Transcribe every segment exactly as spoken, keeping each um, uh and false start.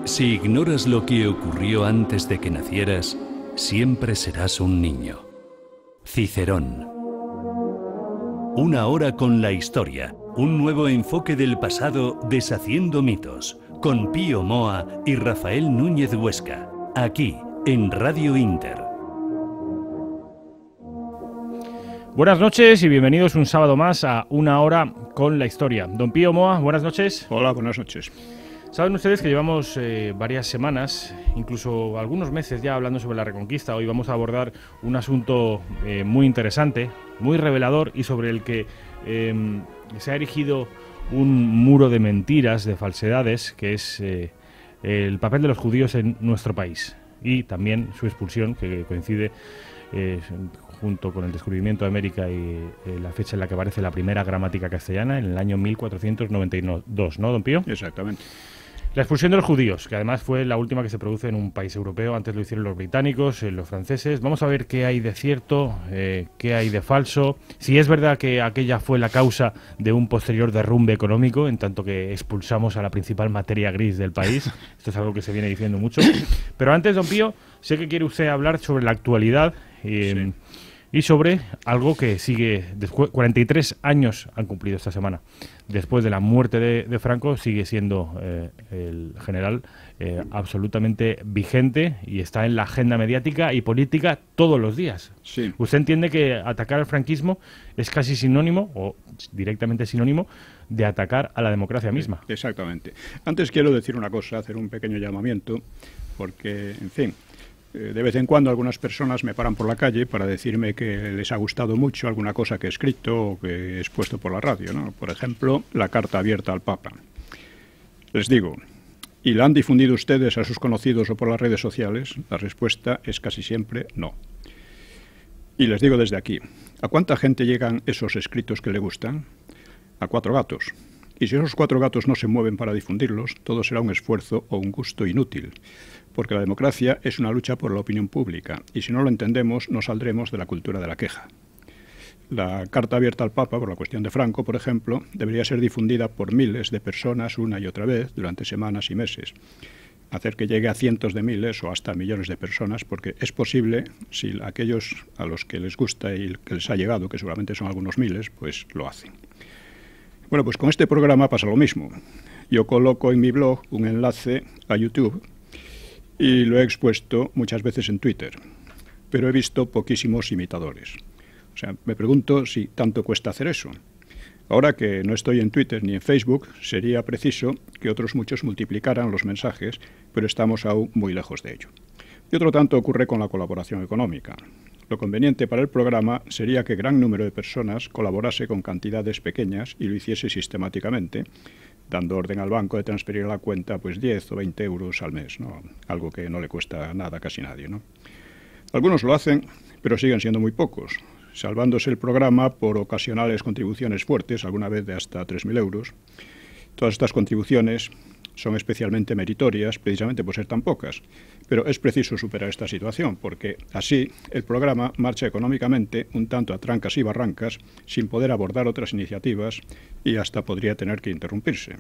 Si ignoras lo que ocurrió antes de que nacieras, siempre serás un niño. Cicerón. Una hora con la historia, un nuevo enfoque del pasado deshaciendo mitos, con Pío Moa y Rafael Núñez Huesca, aquí en Radio Inter. Buenas noches y bienvenidos un sábado más a Una hora con la historia. Don Pío Moa, buenas noches. Hola, buenas noches. Saben ustedes que llevamos eh, varias semanas, incluso algunos meses ya hablando sobre la Reconquista. Hoy vamos a abordar un asunto eh, muy interesante, muy revelador y sobre el que eh, se ha erigido un muro de mentiras, de falsedades, que es eh, el papel de los judíos en nuestro país y también su expulsión, que coincide eh, junto con el descubrimiento de América y eh, la fecha en la que aparece la primera gramática castellana, en el año mil cuatrocientos noventa y dos, ¿no, don Pío? Exactamente. La expulsión de los judíos, que además fue la última que se produce en un país europeo. Antes lo hicieron los británicos, eh, los franceses. Vamos a ver qué hay de cierto, eh, qué hay de falso. Si es verdad que aquella fue la causa de un posterior derrumbe económico, en tanto que expulsamos a la principal materia gris del país. Esto es algo que se viene diciendo mucho. Pero antes, don Pío, sé que quiere usted hablar sobre la actualidad eh, sí. y sobre algo que sigue... cuarenta y tres años han cumplido esta semana. Después de la muerte de, de Franco, sigue siendo eh, el general eh, absolutamente vigente y está en la agenda mediática y política todos los días. Sí. ¿Usted entiende que atacar al franquismo es casi sinónimo, o directamente sinónimo, de atacar a la democracia misma? Exactamente. Antes quiero decir una cosa, hacer un pequeño llamamiento, porque, en fin... De vez en cuando algunas personas me paran por la calle para decirme que les ha gustado mucho alguna cosa que he escrito o que he expuesto por la radio, ¿no? Por ejemplo, la carta abierta al Papa. Les digo, ¿y la han difundido ustedes a sus conocidos o por las redes sociales? La respuesta es casi siempre no. Y les digo desde aquí, ¿a cuánta gente llegan esos escritos que le gustan? A cuatro gatos. Y si esos cuatro gatos no se mueven para difundirlos, todo será un esfuerzo o un gusto inútil. Porque la democracia es una lucha por la opinión pública, y si no lo entendemos, no saldremos de la cultura de la queja. La carta abierta al Papa, por la cuestión de Franco, por ejemplo, debería ser difundida por miles de personas una y otra vez durante semanas y meses. Hacer que llegue a cientos de miles o hasta millones de personas, porque es posible, si aquellos a los que les gusta y que les ha llegado, que seguramente son algunos miles, pues lo hacen. Bueno, pues con este programa pasa lo mismo. Yo coloco en mi blog un enlace a YouTube y lo he expuesto muchas veces en Twitter, pero he visto poquísimos imitadores. O sea, me pregunto si tanto cuesta hacer eso. Ahora que no estoy en Twitter ni en Facebook, sería preciso que otros muchos multiplicaran los mensajes, pero estamos aún muy lejos de ello. Y otro tanto ocurre con la colaboración económica. Lo conveniente para el programa sería que gran número de personas colaborase con cantidades pequeñas y lo hiciese sistemáticamente, dando orden al banco de transferir a la cuenta pues diez o veinte euros al mes, ¿no? Algo que no le cuesta nada a casi nadie, ¿no? Algunos lo hacen, pero siguen siendo muy pocos, salvándose el programa por ocasionales contribuciones fuertes, alguna vez de hasta tres mil euros. Todas estas contribuciones son especialmente meritorias, precisamente por ser tan pocas, pero es preciso superar esta situación, porque así el programa marcha económicamente un tanto a trancas y barrancas, sin poder abordar otras iniciativas y hasta podría tener que interrumpirse.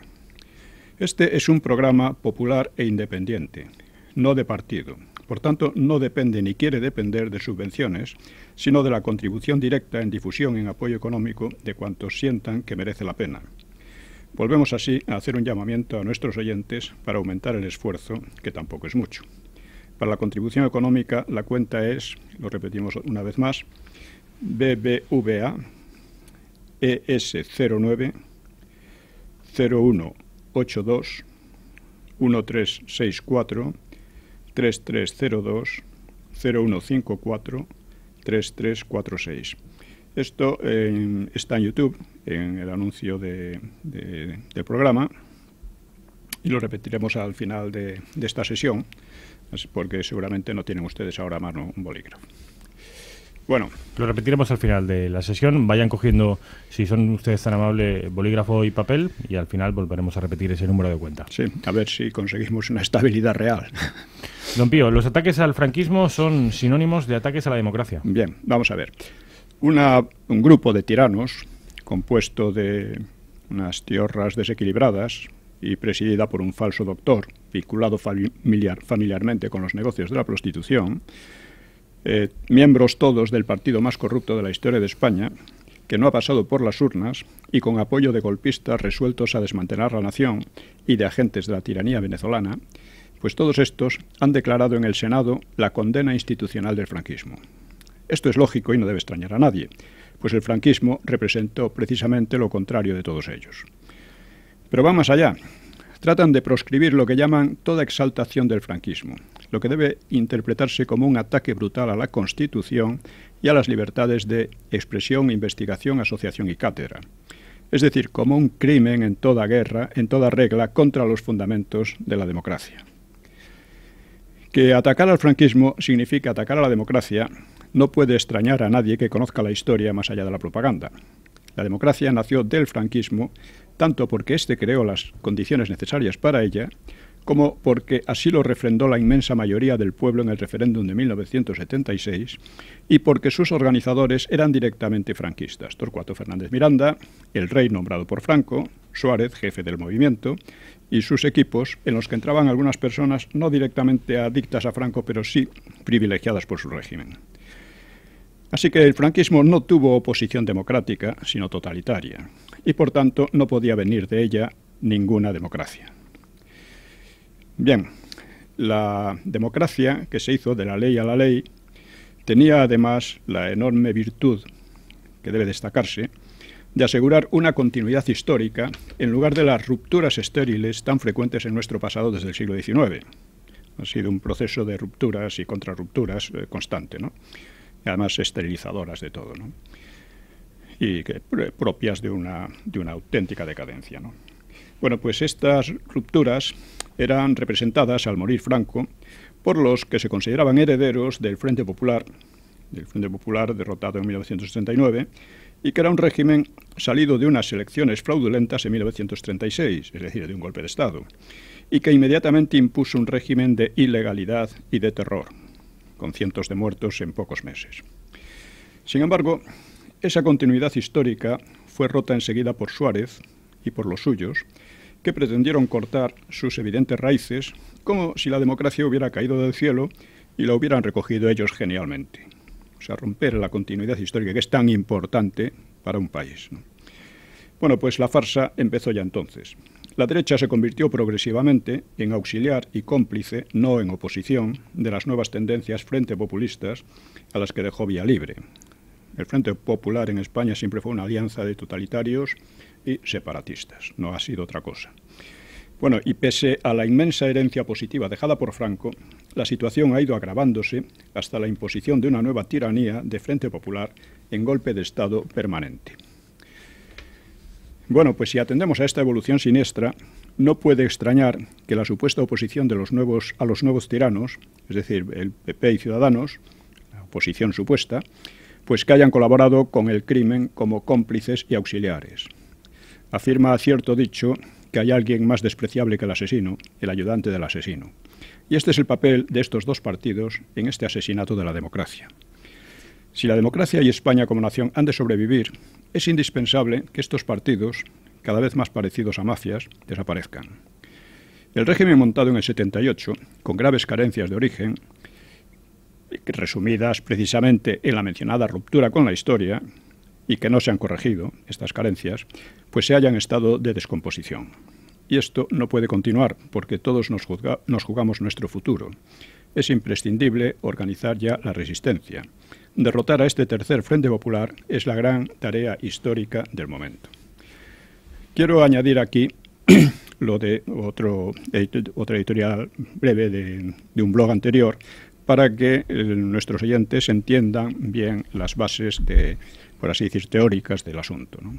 Este es un programa popular e independiente, no de partido. Por tanto, no depende ni quiere depender de subvenciones, sino de la contribución directa en difusión y en apoyo económico de cuantos sientan que merece la pena. Volvemos así a hacer un llamamiento a nuestros oyentes para aumentar el esfuerzo, que tampoco es mucho. Para la contribución económica, la cuenta es, lo repetimos una vez más, B B V A E S cero nueve cero uno ocho dos uno tres seis cuatro tres tres cero dos cero uno cinco cuatro tres tres cuatro seis. Esto eh, está en YouTube, en el anuncio de, de, del programa, y lo repetiremos al final de, de esta sesión, porque seguramente no tienen ustedes ahora a mano un bolígrafo. Bueno. Lo repetiremos al final de la sesión. Vayan cogiendo, si son ustedes tan amables, bolígrafo y papel, y al final volveremos a repetir ese número de cuenta. Sí, a ver si conseguimos una estabilidad real. Don Pío, los ataques al franquismo son sinónimos de ataques a la democracia. Bien, vamos a ver. Una, un grupo de tiranos compuesto de unas tiorras desequilibradas, y presidida por un falso doctor vinculado familiar, familiarmente con los negocios de la prostitución, eh, miembros todos del partido más corrupto de la historia de España, que no ha pasado por las urnas y con apoyo de golpistas resueltos a desmantelar la nación y de agentes de la tiranía venezolana, pues todos estos han declarado en el Senado la condena institucional del franquismo. Esto es lógico y no debe extrañar a nadie, pues el franquismo representó precisamente lo contrario de todos ellos. Pero va más allá. Tratan de proscribir lo que llaman toda exaltación del franquismo, lo que debe interpretarse como un ataque brutal a la Constitución y a las libertades de expresión, investigación, asociación y cátedra. Es decir, como un crimen en toda guerra, en toda regla, contra los fundamentos de la democracia. Que atacar al franquismo significa atacar a la democracia no puede extrañar a nadie que conozca la historia más allá de la propaganda. La democracia nació del franquismo, tanto porque éste creó las condiciones necesarias para ella, como porque así lo refrendó la inmensa mayoría del pueblo en el referéndum de mil novecientos setenta y seis, y porque sus organizadores eran directamente franquistas. Torcuato Fernández Miranda, el rey nombrado por Franco, Suárez, jefe del movimiento, y sus equipos, en los que entraban algunas personas no directamente adictas a Franco, pero sí privilegiadas por su régimen. Así que el franquismo no tuvo oposición democrática, sino totalitaria, y por tanto no podía venir de ella ninguna democracia. Bien, la democracia que se hizo de la ley a la ley tenía además la enorme virtud, que debe destacarse, de asegurar una continuidad histórica en lugar de las rupturas estériles tan frecuentes en nuestro pasado desde el siglo diecinueve. Ha sido un proceso de rupturas y contrarrupturas eh, constante, ¿no? Y además esterilizadoras de todo, ¿no? Y que, propias de una, de una auténtica decadencia, ¿no? Bueno, pues estas rupturas eran representadas al morir Franco por los que se consideraban herederos del Frente Popular, del Frente Popular derrotado en mil novecientos setenta y nueve, y que era un régimen salido de unas elecciones fraudulentas en mil novecientos treinta y seis, es decir, de un golpe de Estado, y que inmediatamente impuso un régimen de ilegalidad y de terror, con cientos de muertos en pocos meses. Sin embargo, esa continuidad histórica fue rota enseguida por Suárez y por los suyos, que pretendieron cortar sus evidentes raíces como si la democracia hubiera caído del cielo y la hubieran recogido ellos genialmente. O sea, romper la continuidad histórica que es tan importante para un país, ¿no? Bueno, pues la farsa empezó ya entonces. La derecha se convirtió progresivamente en auxiliar y cómplice, no en oposición, de las nuevas tendencias frente populistas a las que dejó vía libre. El Frente Popular en España siempre fue una alianza de totalitarios y separatistas, no ha sido otra cosa. Bueno, y pese a la inmensa herencia positiva dejada por Franco, la situación ha ido agravándose hasta la imposición de una nueva tiranía de Frente Popular en golpe de Estado permanente. Bueno, pues si atendemos a esta evolución siniestra, no puede extrañar que la supuesta oposición de los nuevos, a los nuevos tiranos, es decir, el P P y Ciudadanos, la oposición supuesta, pues que hayan colaborado con el crimen como cómplices y auxiliares. Afirma cierto dicho que hay alguien más despreciable que el asesino, el ayudante del asesino. Y este es el papel de estos dos partidos en este asesinato de la democracia. Si la democracia y España como nación han de sobrevivir, es indispensable que estos partidos, cada vez más parecidos a mafias, desaparezcan. El régimen montado en el setenta y ocho, con graves carencias de origen, resumidas precisamente en la mencionada ruptura con la historia, y que no se han corregido, estas carencias, pues se hallan en estado de descomposición. Y esto no puede continuar, porque todos nos, juzga, nos jugamos nuestro futuro. Es imprescindible organizar ya la resistencia. Derrotar a este tercer Frente Popular es la gran tarea histórica del momento. Quiero añadir aquí lo de otro, otra editorial breve de, de un blog anterior, para que eh, nuestros oyentes entiendan bien las bases, de, por así decir, teóricas del asunto, ¿no?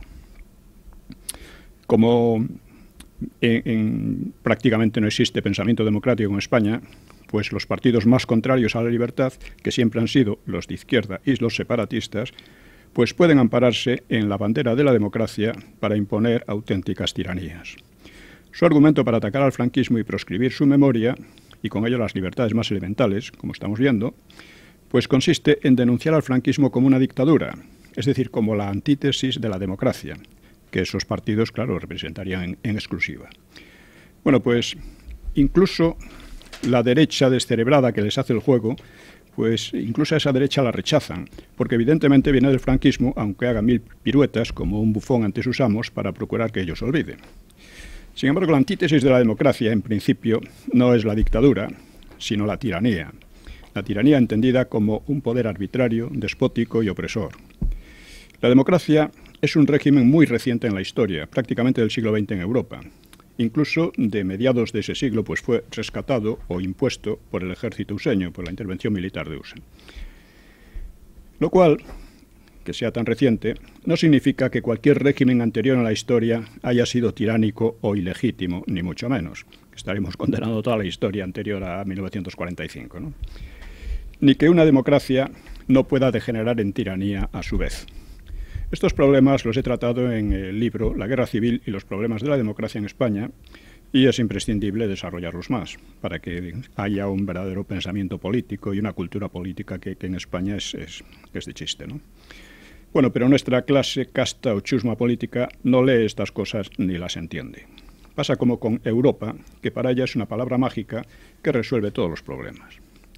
Como en, en, prácticamente no existe pensamiento democrático en España, pues los partidos más contrarios a la libertad, que siempre han sido los de izquierda y los separatistas, pues pueden ampararse en la bandera de la democracia para imponer auténticas tiranías. Su argumento para atacar al franquismo y proscribir su memoria, y con ello las libertades más elementales, como estamos viendo, pues consiste en denunciar al franquismo como una dictadura, es decir, como la antítesis de la democracia, que esos partidos, claro, representarían en, en exclusiva. Bueno, pues incluso la derecha descerebrada que les hace el juego, pues incluso a esa derecha la rechazan, porque evidentemente viene del franquismo, aunque haga mil piruetas como un bufón ante sus amos para procurar que ellos olviden. Sin embargo, la antítesis de la democracia, en principio, no es la dictadura, sino la tiranía. La tiranía entendida como un poder arbitrario, despótico y opresor. La democracia es un régimen muy reciente en la historia, prácticamente del siglo veinte en Europa. Incluso de mediados de ese siglo pues fue rescatado o impuesto por el ejército useño, por la intervención militar de Usen. Lo cual, que sea tan reciente, no significa que cualquier régimen anterior en la historia haya sido tiránico o ilegítimo, ni mucho menos. Estaremos condenando toda la historia anterior a mil novecientos cuarenta y cinco, ¿no? Ni que una democracia no pueda degenerar en tiranía a su vez. Estos problemas los he tratado en el libro La Guerra Civil y los problemas de la democracia en España, y es imprescindible desarrollarlos más para que haya un verdadero pensamiento político y una cultura política que, que en España es, es, es de chiste, ¿no? Bueno, pero nuestra clase, casta o chusma política no lee estas cosas ni las entiende. Pasa como con Europa, que para ella es una palabra mágica que resuelve todos los problemas.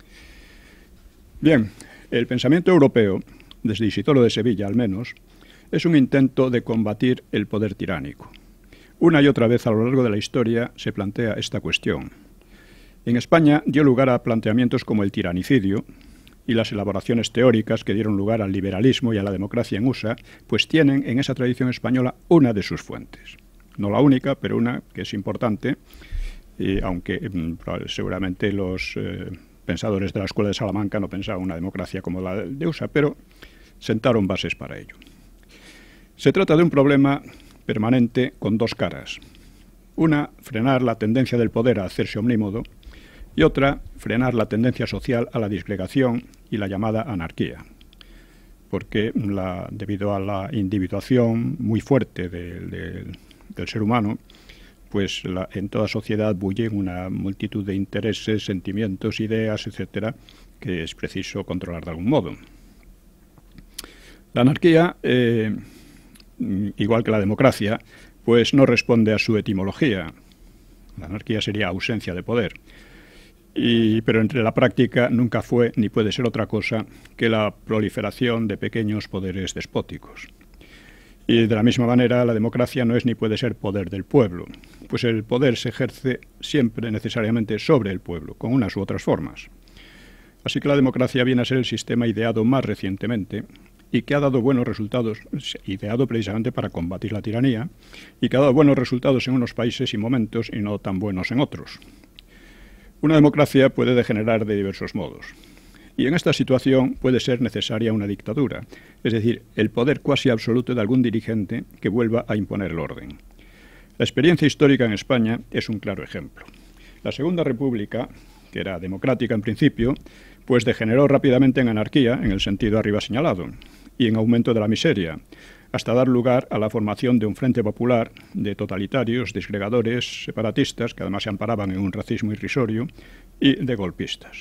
Bien, el pensamiento europeo, desde Isidoro de Sevilla al menos, es un intento de combatir el poder tiránico. Una y otra vez a lo largo de la historia se plantea esta cuestión. En España dio lugar a planteamientos como el tiranicidio, y las elaboraciones teóricas que dieron lugar al liberalismo y a la democracia en U S A, pues tienen en esa tradición española una de sus fuentes. No la única, pero una que es importante, y aunque mm, seguramente los eh, pensadores de la Escuela de Salamanca no pensaban una democracia como la de U S A, pero sentaron bases para ello. Se trata de un problema permanente con dos caras. Una, frenar la tendencia del poder a hacerse omnímodo, y otra, frenar la tendencia social a la disgregación y la llamada anarquía. Porque la, debido a la individuación muy fuerte de, de, del ser humano, pues la, en toda sociedad bullen una multitud de intereses, sentimientos, ideas, etcétera, que es preciso controlar de algún modo. La anarquía, eh, igual que la democracia, pues no responde a su etimología. La anarquía sería ausencia de poder. Y, pero entre la práctica nunca fue ni puede ser otra cosa que la proliferación de pequeños poderes despóticos. Y de la misma manera la democracia no es ni puede ser poder del pueblo, pues el poder se ejerce siempre necesariamente sobre el pueblo, con unas u otras formas. Así que la democracia viene a ser el sistema ideado más recientemente y que ha dado buenos resultados, ideado precisamente para combatir la tiranía, y que ha dado buenos resultados en unos países y momentos y no tan buenos en otros. Una democracia puede degenerar de diversos modos. Y en esta situación puede ser necesaria una dictadura, es decir, el poder cuasi absoluto de algún dirigente que vuelva a imponer el orden. La experiencia histórica en España es un claro ejemplo. La Segunda República, que era democrática en principio, pues degeneró rápidamente en anarquía, en el sentido arriba señalado, y en aumento de la miseria, hasta dar lugar a la formación de un frente popular de totalitarios, disgregadores, separatistas, que además se amparaban en un racismo irrisorio, y de golpistas.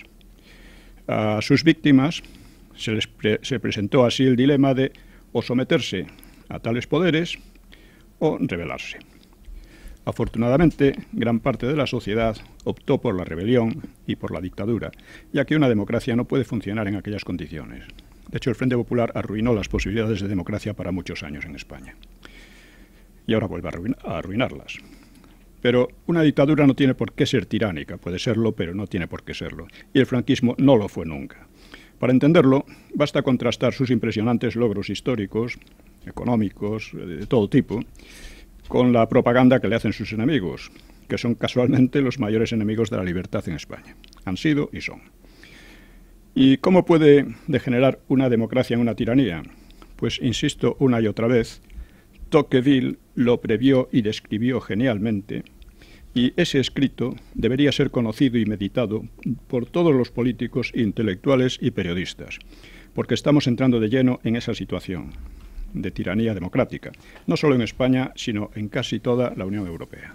A sus víctimas se les pre- se presentó así el dilema de o someterse a tales poderes o rebelarse. Afortunadamente, gran parte de la sociedad optó por la rebelión y por la dictadura, ya que una democracia no puede funcionar en aquellas condiciones. De hecho, el Frente Popular arruinó las posibilidades de democracia para muchos años en España. Y ahora vuelve a, arruin- a arruinarlas. Pero una dictadura no tiene por qué ser tiránica. Puede serlo, pero no tiene por qué serlo. Y el franquismo no lo fue nunca. Para entenderlo, basta contrastar sus impresionantes logros históricos, económicos, de todo tipo, con la propaganda que le hacen sus enemigos, que son casualmente los mayores enemigos de la libertad en España. Han sido y son. ¿Y cómo puede degenerar una democracia en una tiranía? Pues insisto una y otra vez, Tocqueville lo previó y describió genialmente, y ese escrito debería ser conocido y meditado por todos los políticos, intelectuales y periodistas, porque estamos entrando de lleno en esa situación de tiranía democrática, no solo en España, sino en casi toda la Unión Europea.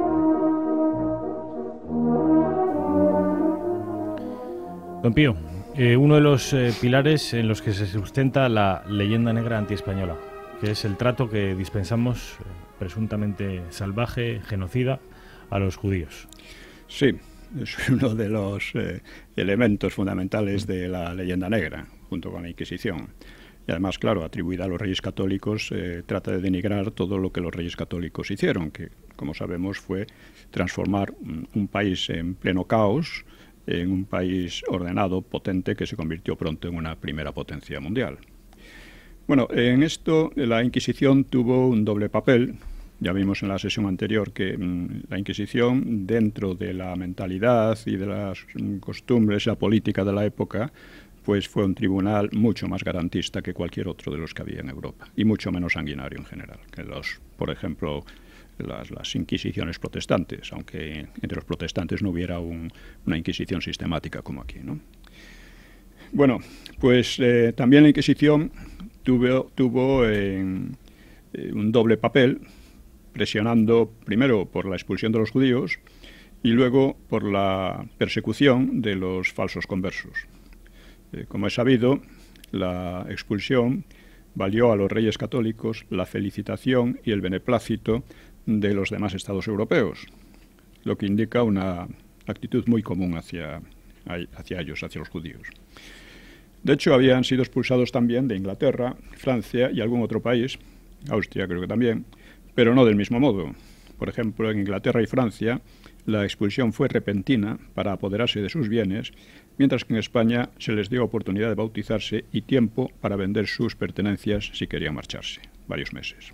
Don Pío, Eh, uno de los eh, pilares en los que se sustenta la leyenda negra antiespañola, que es el trato que dispensamos, eh, presuntamente salvaje, genocida, a los judíos. Sí, es uno de los eh, elementos fundamentales de la leyenda negra, junto con la Inquisición. Y además, claro, atribuida a los reyes católicos, eh, trata de denigrar todo lo que los reyes católicos hicieron, que, como sabemos, fue transformar un, un país en pleno caos en un país ordenado, potente, que se convirtió pronto en una primera potencia mundial. Bueno, en esto la Inquisición tuvo un doble papel. Ya vimos en la sesión anterior que mmm, la Inquisición, dentro de la mentalidad y de las mmm, costumbres, la política de la época, pues fue un tribunal mucho más garantista que cualquier otro de los que había en Europa, y mucho menos sanguinario en general, que los, por ejemplo, Las, las inquisiciones protestantes, aunque entre los protestantes no hubiera un, una inquisición sistemática como aquí, ¿no? Bueno, pues eh, también la Inquisición tuvo, tuvo eh, eh, un doble papel, presionando primero por la expulsión de los judíos y luego por la persecución de los falsos conversos. Eh, como es sabido, la expulsión valió a los reyes católicos la felicitación y el beneplácito de los demás estados europeos, lo que indica una actitud muy común hacia, hacia ellos, hacia los judíos. De hecho, habían sido expulsados también de Inglaterra, Francia y algún otro país, Austria creo que también, pero no del mismo modo. Por ejemplo, en Inglaterra y Francia la expulsión fue repentina para apoderarse de sus bienes, mientras que en España se les dio oportunidad de bautizarse y tiempo para vender sus pertenencias si querían marcharse, varios meses.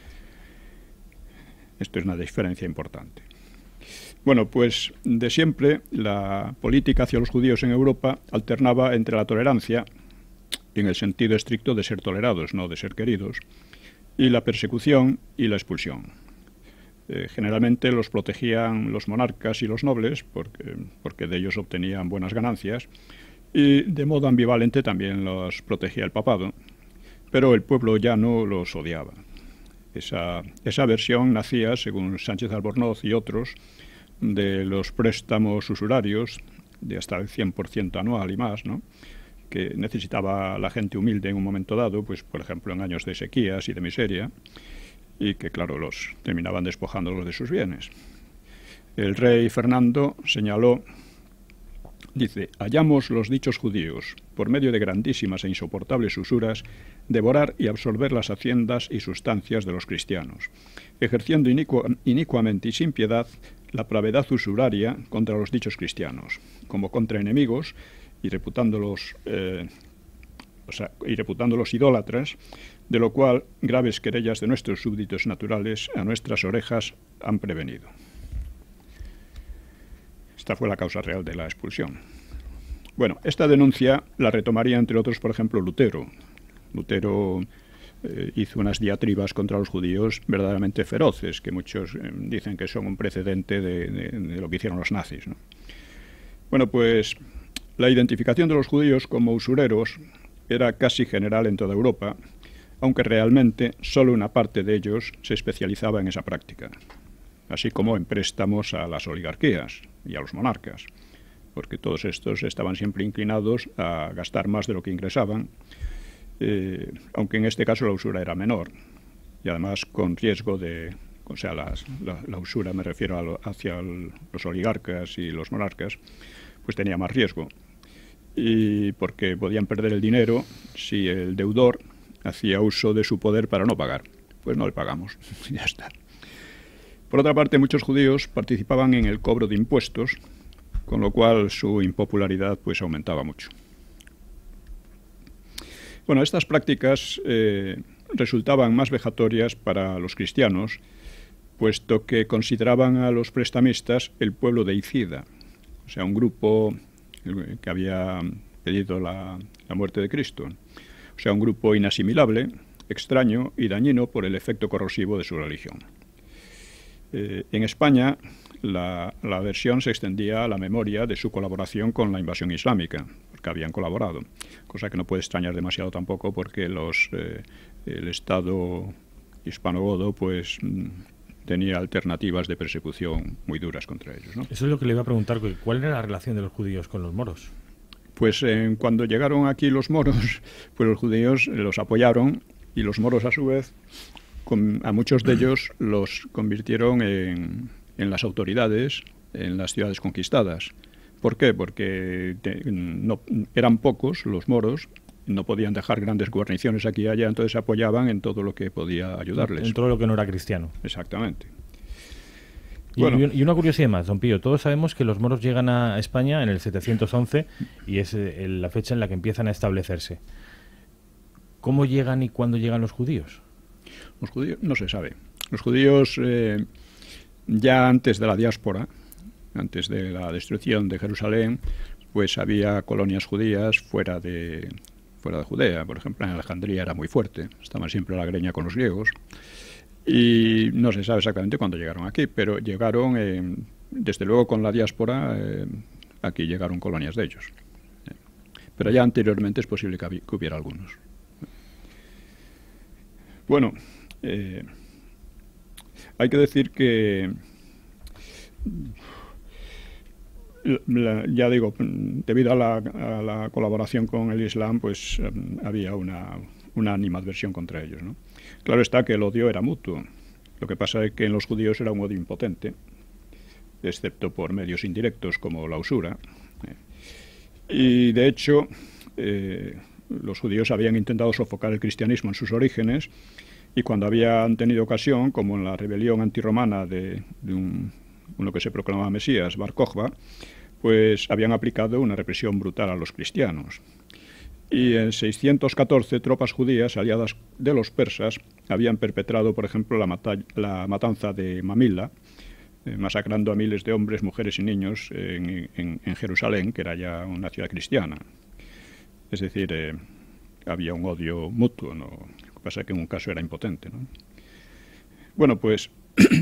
Esto es una diferencia importante. Bueno, pues de siempre la política hacia los judíos en Europa alternaba entre la tolerancia, en el sentido estricto de ser tolerados, no de ser queridos, y la persecución y la expulsión. Eh, generalmente los protegían los monarcas y los nobles, porque, porque de ellos obtenían buenas ganancias, y de modo ambivalente también los protegía el papado, pero el pueblo llano los odiaba. Esa, esa versión nacía, según Sánchez Albornoz y otros, de los préstamos usurarios de hasta el cien por ciento anual y más, ¿no?, que necesitaba la gente humilde en un momento dado, pues por ejemplo en años de sequías y de miseria, y que claro, los terminaban despojándolos de sus bienes. El rey Fernando señaló, dice: hallamos los dichos judíos, por medio de grandísimas e insoportables usuras, devorar y absorber las haciendas y sustancias de los cristianos, ejerciendo inicu inicuamente y sin piedad la pravedad usuraria contra los dichos cristianos, como contra enemigos, y reputándolos, eh, o sea, y reputándolos idólatras, de lo cual graves querellas de nuestros súbditos naturales a nuestras orejas han prevenido. Esta fue la causa real de la expulsión. Bueno, esta denuncia la retomaría, entre otros, por ejemplo, Lutero. Lutero eh, hizo unas diatribas contra los judíos verdaderamente feroces, que muchos eh, dicen que son un precedente de, de, de lo que hicieron los nazis, ¿no? Bueno, pues la identificación de los judíos como usureros era casi general en toda Europa, aunque realmente solo una parte de ellos se especializaba en esa práctica, así como en préstamos a las oligarquías y a los monarcas, porque todos estos estaban siempre inclinados a gastar más de lo que ingresaban, eh, aunque en este caso la usura era menor, y además con riesgo de, o sea, las, la, la usura me refiero a lo, hacia el, los oligarcas y los monarcas, pues tenía más riesgo, y porque podían perder el dinero si el deudor hacía uso de su poder para no pagar. Pues no le pagamos, ya está. Por otra parte, muchos judíos participaban en el cobro de impuestos, con lo cual su impopularidad pues aumentaba mucho. Bueno, estas prácticas eh, resultaban más vejatorias para los cristianos, puesto que consideraban a los prestamistas el pueblo deicida, o sea, un grupo que había pedido la, la muerte de Cristo. O sea, un grupo inasimilable, extraño y dañino por el efecto corrosivo de su religión. Eh, en España, la, la versión se extendía a la memoria de su colaboración con la invasión islámica, porque habían colaborado, cosa que no puede extrañar demasiado tampoco, porque los, eh, el Estado hispanogodo pues tenía alternativas de persecución muy duras contra ellos, ¿no? Eso es lo que le iba a preguntar, ¿cuál era la relación de los judíos con los moros? Pues eh, cuando llegaron aquí los moros, pues los judíos los apoyaron y los moros a su vez, con, a muchos de ellos los convirtieron en, en las autoridades en las ciudades conquistadas. ¿Por qué? Porque te, no, eran pocos los moros, no podían dejar grandes guarniciones aquí y allá, entonces apoyaban en todo lo que podía ayudarles. En todo lo que no era cristiano. Exactamente. Y, bueno. y una curiosidad más, don Pío, todos sabemos que los moros llegan a España en el setecientos once y es eh, la fecha en la que empiezan a establecerse. ¿Cómo llegan y cuándo llegan los judíos? Los judíos no se sabe. Los judíos eh, ya antes de la diáspora, antes de la destrucción de Jerusalén, pues había colonias judías fuera de, fuera de Judea. Por ejemplo, en Alejandría era muy fuerte, estaban siempre a la greña con los griegos. Y no se sabe exactamente cuándo llegaron aquí, pero llegaron, eh, desde luego con la diáspora, eh, aquí llegaron colonias de ellos. Pero ya anteriormente es posible que, que hubiera algunos. Bueno, eh, hay que decir que, la, ya digo, debido a la, a la colaboración con el Islam, pues eh, había una, una animadversión contra ellos, ¿no? Claro está que el odio era mutuo. Lo que pasa es que en los judíos era un odio impotente, excepto por medios indirectos como la usura. Y de hecho, eh, los judíos habían intentado sofocar el cristianismo en sus orígenes y cuando habían tenido ocasión, como en la rebelión antirromana de, de un, uno que se proclamaba Mesías, Bar Kokhba, pues habían aplicado una represión brutal a los cristianos. Y en seiscientos catorce tropas judías aliadas de los persas habían perpetrado, por ejemplo, la, mata la matanza de Mamila, eh, masacrando a miles de hombres, mujeres y niños en, en, en Jerusalén, que era ya una ciudad cristiana. Es decir, eh, había un odio mutuo, ¿no? Lo que pasa es que en un caso era impotente, ¿no? Bueno, pues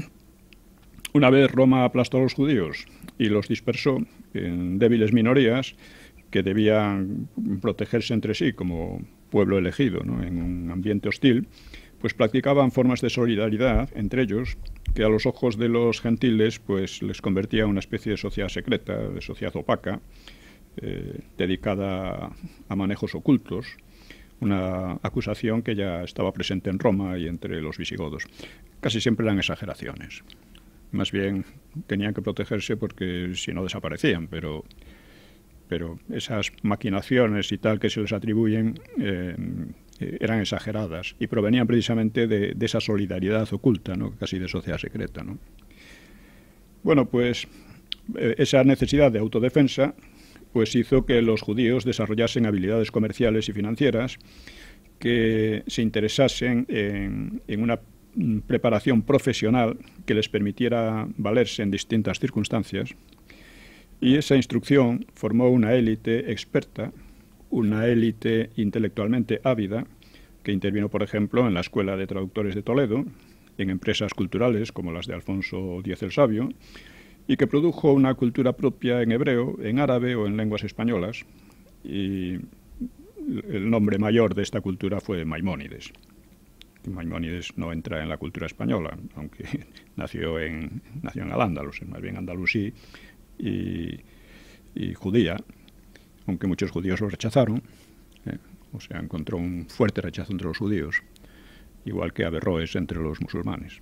una vez Roma aplastó a los judíos y los dispersó en débiles minorías, que debían protegerse entre sí como pueblo elegido, ¿no? En un ambiente hostil, pues practicaban formas de solidaridad entre ellos que a los ojos de los gentiles pues les convertía en una especie de sociedad secreta, de sociedad opaca, eh, dedicada a manejos ocultos, una acusación que ya estaba presente en Roma y entre los visigodos. Casi siempre eran exageraciones. Más bien tenían que protegerse porque si no desaparecían, pero... pero esas maquinaciones y tal que se les atribuyen eh, eran exageradas y provenían precisamente de, de esa solidaridad oculta, ¿no? Casi de sociedad secreta, ¿no? Bueno, pues eh, esa necesidad de autodefensa pues hizo que los judíos desarrollasen habilidades comerciales y financieras, que se interesasen en, en una preparación profesional que les permitiera valerse en distintas circunstancias. Y esa instrucción formó una élite experta, una élite intelectualmente ávida, que intervino, por ejemplo, en la Escuela de Traductores de Toledo, en empresas culturales como las de Alfonso X el Sabio, y que produjo una cultura propia en hebreo, en árabe o en lenguas españolas. Y el nombre mayor de esta cultura fue Maimónides. Maimónides no entra en la cultura española, aunque nació en, nació en Al-Ándalus, más bien andalusí, Y, y judía, aunque muchos judíos lo rechazaron, eh, o sea, encontró un fuerte rechazo entre los judíos, igual que Averroes entre los musulmanes.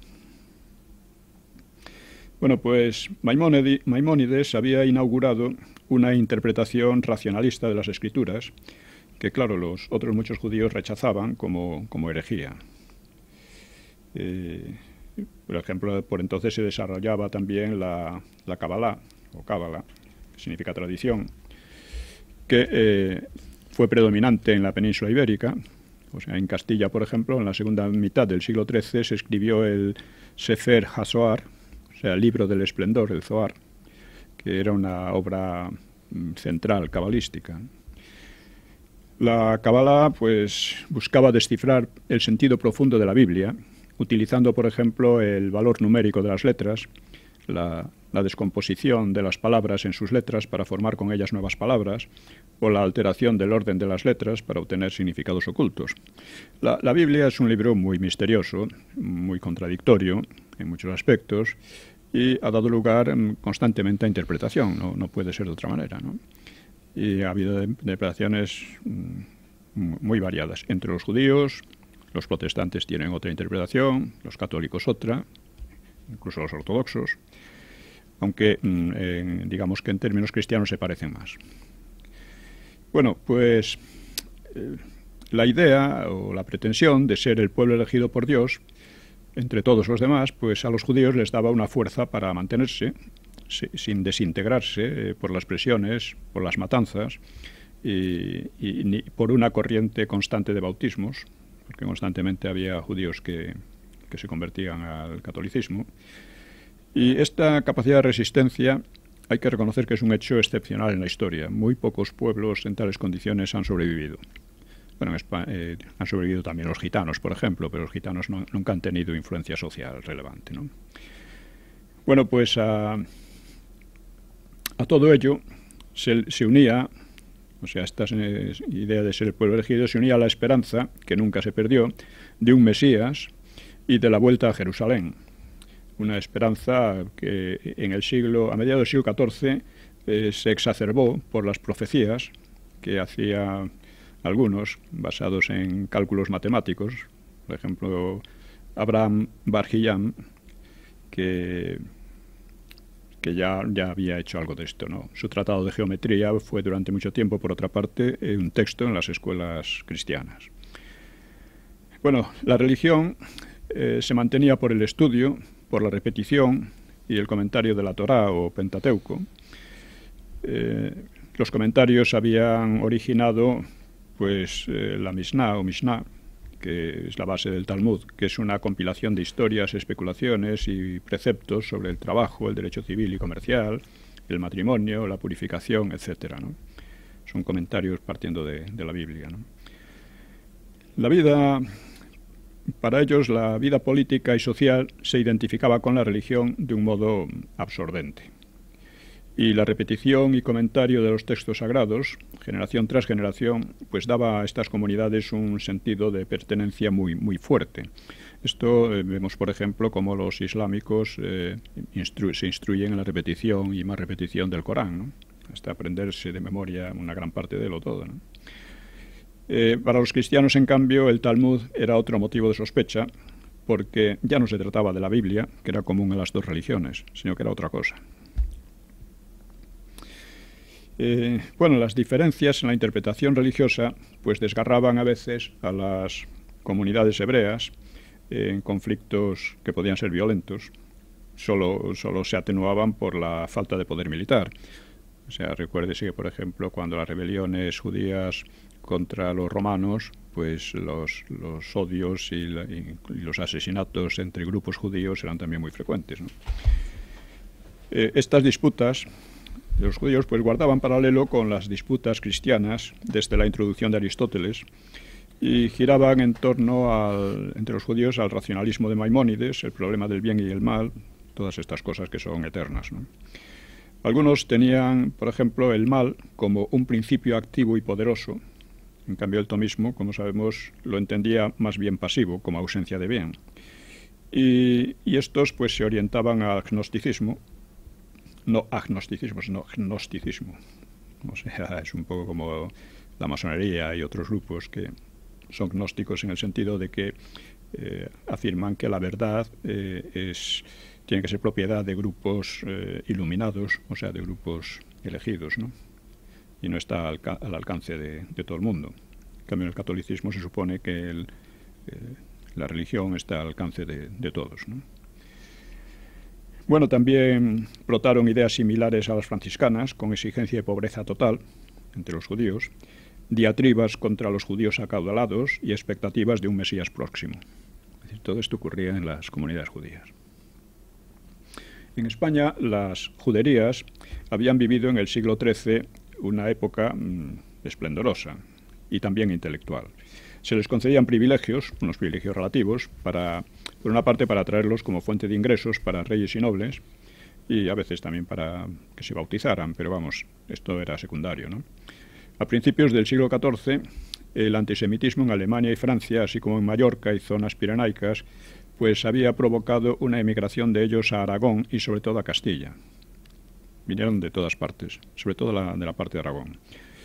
Bueno, pues Maimónides, Maimónides había inaugurado una interpretación racionalista de las escrituras, que claro, los otros muchos judíos rechazaban como, como herejía. Eh, por ejemplo, por entonces se desarrollaba también la, la Kabbalah, o Cábala, que significa tradición, que eh, fue predominante en la península ibérica. O sea, en Castilla, por ejemplo, en la segunda mitad del siglo trece se escribió el Sefer HaZohar, o sea, el libro del esplendor, el Zohar, que era una obra central cabalística. La Cábala, pues, buscaba descifrar el sentido profundo de la Biblia, utilizando, por ejemplo, el valor numérico de las letras, la la descomposición de las palabras en sus letras para formar con ellas nuevas palabras, o la alteración del orden de las letras para obtener significados ocultos. La, la Biblia es un libro muy misterioso, muy contradictorio en muchos aspectos, y ha dado lugar constantemente a interpretación, no, no puede ser de otra manera, ¿no? y ha habido interpretaciones muy variadas. Entre los judíos, los protestantes tienen otra interpretación, los católicos otra, incluso los ortodoxos, aunque eh, digamos que en términos cristianos se parecen más. Bueno, pues eh, la idea o la pretensión de ser el pueblo elegido por Dios entre todos los demás, pues a los judíos les daba una fuerza para mantenerse sin desintegrarse eh, por las presiones, por las matanzas y, y ni por una corriente constante de bautismos, porque constantemente había judíos que, que se convertían al catolicismo. Y esta capacidad de resistencia hay que reconocer que es un hecho excepcional en la historia. Muy pocos pueblos en tales condiciones han sobrevivido. Bueno, en España, eh, han sobrevivido también los gitanos, por ejemplo, pero los gitanos no, nunca han tenido influencia social relevante, ¿no? Bueno, pues a, a todo ello se, se unía, o sea, esta eh, idea de ser el pueblo elegido, se unía la esperanza, que nunca se perdió, de un Mesías y de la vuelta a Jerusalén. Una esperanza que en el siglo, a mediados del siglo catorce eh, se exacerbó por las profecías que hacía algunos, basados en cálculos matemáticos. Por ejemplo, Abraham Bar Hillam, que, que ya, ya había hecho algo de esto, ¿no? Su tratado de geometría fue durante mucho tiempo, por otra parte, un texto en las escuelas cristianas. Bueno, la religión eh, se mantenía por el estudio, por la repetición y el comentario de la Torá o Pentateuco. Eh, los comentarios habían originado pues eh, la Mishnah o Mishnah, que es la base del Talmud, que es una compilación de historias, especulaciones y preceptos sobre el trabajo, el derecho civil y comercial, el matrimonio, la purificación, etcétera, ¿no? Son comentarios partiendo de, de la Biblia, ¿no? La vida, para ellos, la vida política y social se identificaba con la religión de un modo absorbente. Y la repetición y comentario de los textos sagrados, generación tras generación, pues daba a estas comunidades un sentido de pertenencia muy, muy fuerte. Esto eh, vemos, por ejemplo, cómo los islámicos eh, instru se instruyen en la repetición y más repetición del Corán, ¿no? Hasta aprenderse de memoria una gran parte de lo todo, ¿no? Eh, para los cristianos, en cambio, el Talmud era otro motivo de sospecha, porque ya no se trataba de la Biblia, que era común a las dos religiones, sino que era otra cosa. Eh, bueno, las diferencias en la interpretación religiosa pues desgarraban a veces a las comunidades hebreas eh, en conflictos que podían ser violentos. Solo, solo se atenuaban por la falta de poder militar. O sea, recuérdese que, por ejemplo, cuando las rebeliones judías contra los romanos, pues los, los odios y, la, y los asesinatos entre grupos judíos eran también muy frecuentes, ¿no? Eh, estas disputas los judíos pues guardaban paralelo con las disputas cristianas desde la introducción de Aristóteles y giraban en torno al, entre los judíos al racionalismo de Maimónides, el problema del bien y el mal, todas estas cosas que son eternas, ¿no? Algunos tenían, por ejemplo, el mal como un principio activo y poderoso. En cambio, el tomismo, como sabemos, lo entendía más bien pasivo, como ausencia de bien. Y, y estos pues se orientaban al gnosticismo, no agnosticismo, sino gnosticismo. O sea, es un poco como la masonería y otros grupos que son gnósticos en el sentido de que eh, afirman que la verdad eh, es, tiene que ser propiedad de grupos eh, iluminados, o sea, de grupos elegidos, ¿no? Y no está al, al alcance de, de todo el mundo. En cambio, en el catolicismo se supone que el, eh, la religión está al alcance de, de todos, ¿no? Bueno, también brotaron ideas similares a las franciscanas, con exigencia de pobreza total entre los judíos, diatribas contra los judíos acaudalados y expectativas de un Mesías próximo. Es decir, todo esto ocurría en las comunidades judías. En España, las juderías habían vivido en el siglo trece una época mmm, esplendorosa y también intelectual. Se les concedían privilegios, unos privilegios relativos, para, por una parte para traerlos como fuente de ingresos para reyes y nobles, y a veces también para que se bautizaran, pero vamos, esto era secundario, ¿no? A principios del siglo catorce, el antisemitismo en Alemania y Francia, así como en Mallorca y zonas pirenaicas, pues había provocado una emigración de ellos a Aragón y sobre todo a Castilla. Vinieron de todas partes, sobre todo la, de la parte de Aragón.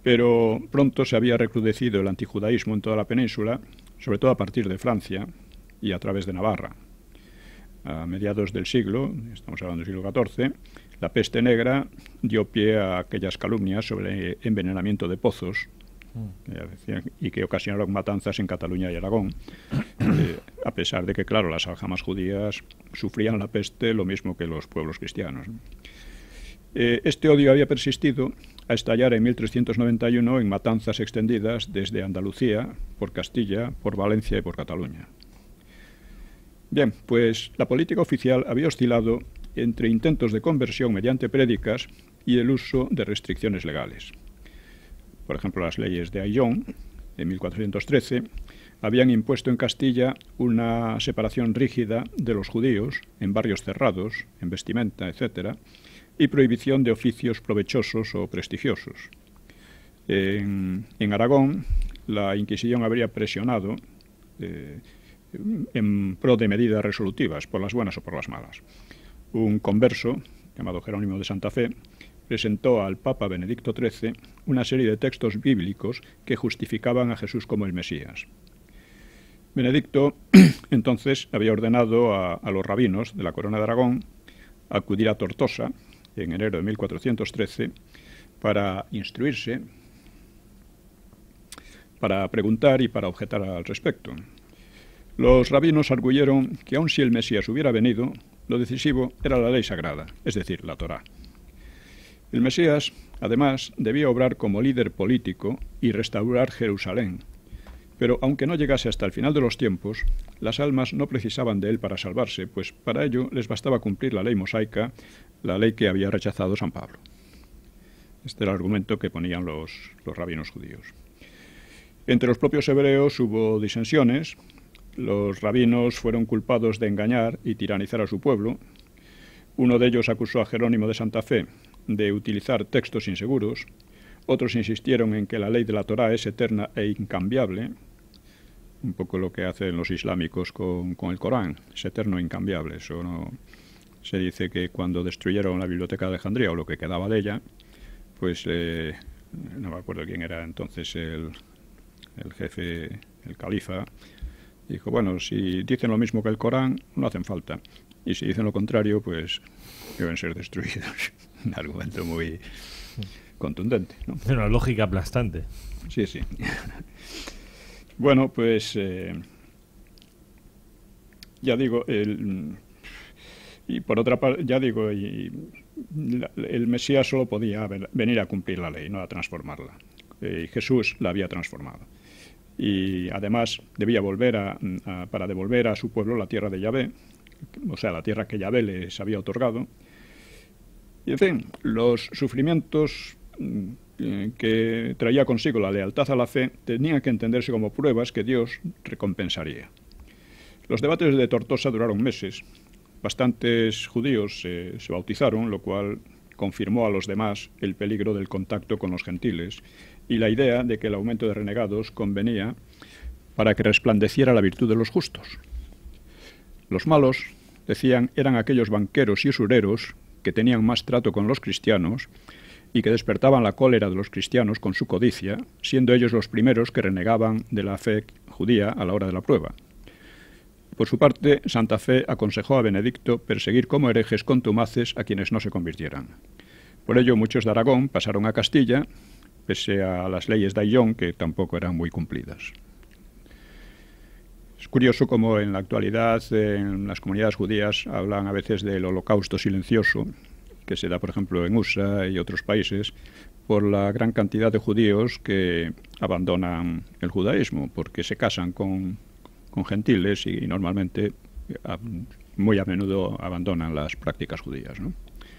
Pero pronto se había recrudecido el antijudaísmo en toda la península, sobre todo a partir de Francia y a través de Navarra. A mediados del siglo, estamos hablando del siglo catorce, la peste negra dio pie a aquellas calumnias sobre envenenamiento de pozos y que ocasionaron matanzas en Cataluña y Aragón, eh, a pesar de que, claro, las aljamas judías sufrían la peste lo mismo que los pueblos cristianos. Eh, este odio había persistido a estallar en mil trescientos noventa y uno en matanzas extendidas desde Andalucía, por Castilla, por Valencia y por Cataluña. Bien, pues la política oficial había oscilado entre intentos de conversión mediante prédicas y el uso de restricciones legales. Por ejemplo, las leyes de Ayllón, de mil cuatrocientos trece, habían impuesto en Castilla una separación rígida de los judíos en barrios cerrados, en vestimenta, etcétera, y prohibición de oficios provechosos o prestigiosos. En, en Aragón, la Inquisición habría presionado eh, en pro de medidas resolutivas, por las buenas o por las malas. Un converso, llamado Jerónimo de Santa Fe, presentó al Papa Benedicto trece una serie de textos bíblicos que justificaban a Jesús como el Mesías. Benedicto entonces había ordenado a, a los rabinos de la Corona de Aragón acudir a Tortosa en enero de mil cuatrocientos trece para instruirse, para preguntar y para objetar al respecto. Los rabinos arguyeron que aun si el Mesías hubiera venido, lo decisivo era la ley sagrada, es decir, la Torá. El Mesías, además, debía obrar como líder político y restaurar Jerusalén. Pero aunque no llegase hasta el final de los tiempos, las almas no precisaban de él para salvarse, pues para ello les bastaba cumplir la ley mosaica, la ley que había rechazado San Pablo. Este era el argumento que ponían los, los rabinos judíos. Entre los propios hebreos hubo disensiones. Los rabinos fueron culpados de engañar y tiranizar a su pueblo. Uno de ellos acusó a Jerónimo de Santa Fe de utilizar textos inseguros. Otros insistieron en que la ley de la Torá es eterna e incambiable, un poco lo que hacen los islámicos con, con el Corán, es eterno e incambiable. Eso no, se dice que cuando destruyeron la biblioteca de Alejandría, o lo que quedaba de ella, pues eh, no me acuerdo quién era entonces el, el jefe, el califa, dijo, bueno, si dicen lo mismo que el Corán, no hacen falta, y si dicen lo contrario, pues deben ser destruidos. Un argumento muy contundente, ¿no? Una lógica aplastante. Sí, sí. Bueno, pues eh, ya digo, el, y por otra parte, ya digo, y, la, el Mesías solo podía venir a cumplir la ley, no a transformarla. Eh, Jesús la había transformado. Y además debía volver a, a, para devolver a su pueblo la tierra de Yahvé, o sea, la tierra que Yahvé les había otorgado. Y en fin, los sufrimientos que traía consigo la lealtad a la fe tenían que entenderse como pruebas que Dios recompensaría. Los debates de Tortosa duraron meses. Bastantes judíos eh, se bautizaron, lo cual confirmó a los demás el peligro del contacto con los gentiles y la idea de que el aumento de renegados convenía para que resplandeciera la virtud de los justos. Los malos, decían, eran aquellos banqueros y usureros que tenían más trato con los cristianos y que despertaban la cólera de los cristianos con su codicia, siendo ellos los primeros que renegaban de la fe judía a la hora de la prueba. Por su parte, Santa Fe aconsejó a Benedicto perseguir como herejes contumaces a quienes no se convirtieran. Por ello, muchos de Aragón pasaron a Castilla, pese a las leyes de Ayllón, que tampoco eran muy cumplidas. Es curioso cómo en la actualidad en las comunidades judías hablan a veces del holocausto silencioso, que se da, por ejemplo, en U S A y otros países, por la gran cantidad de judíos que abandonan el judaísmo, porque se casan con, con gentiles y normalmente, muy a menudo, abandonan las prácticas judías, ¿no?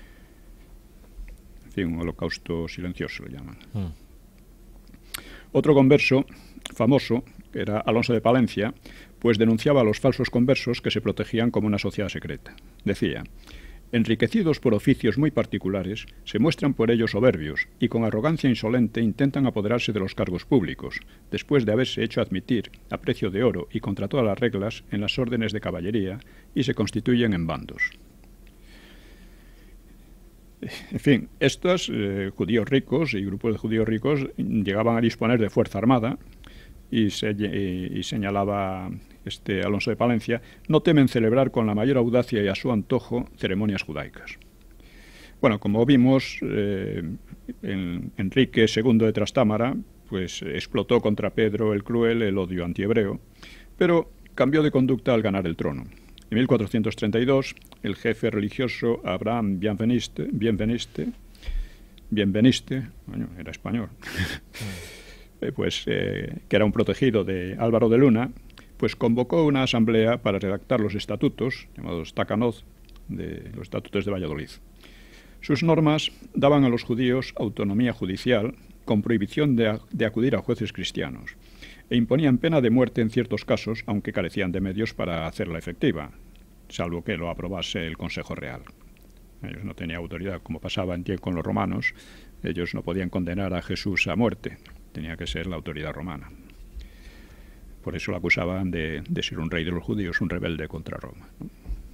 En fin, un holocausto silencioso lo llaman. Mm. Otro converso famoso era Alonso de Palencia, pues denunciaba a los falsos conversos que se protegían como una sociedad secreta. Decía: enriquecidos por oficios muy particulares, se muestran por ello soberbios y con arrogancia insolente intentan apoderarse de los cargos públicos, después de haberse hecho admitir a precio de oro y contra todas las reglas en las órdenes de caballería, y se constituyen en bandos. En fin, estos eh, judíos ricos y grupos de judíos ricos llegaban a disponer de fuerza armada y, se, y, y señalaba este Alonso de Palencia, no temen celebrar con la mayor audacia y a su antojo ceremonias judaicas. Bueno, como vimos, eh, en Enrique segundo de Trastámara pues explotó contra Pedro el Cruel el odio antihebreo, pero cambió de conducta al ganar el trono. En mil cuatrocientos treinta y dos, el jefe religioso Abraham Bienveniste, Bienveniste, Bienveniste, bueno, era español, pues eh, que era un protegido de Álvaro de Luna, pues convocó una asamblea para redactar los estatutos, llamados Takanoz, de los estatutos de Valladolid. Sus normas daban a los judíos autonomía judicial, con prohibición de, de acudir a jueces cristianos, e imponían pena de muerte en ciertos casos, aunque carecían de medios para hacerla efectiva, salvo que lo aprobase el Consejo Real. Ellos no tenían autoridad, como pasaba en tiempo con los romanos, ellos no podían condenar a Jesús a muerte, tenía que ser la autoridad romana. Por eso lo acusaban de, de ser un rey de los judíos, un rebelde contra Roma, ¿no?